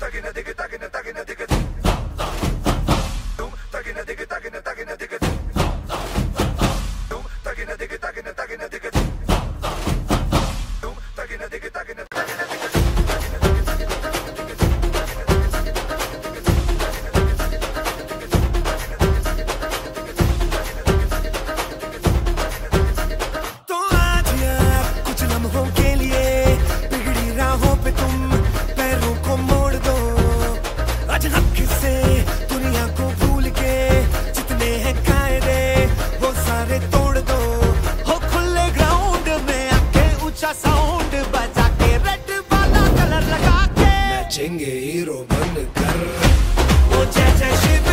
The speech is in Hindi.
साउंड बजा के रेड वाला कलर लगा के नाचेंगे हीरो बनकर ओ जय जय शिव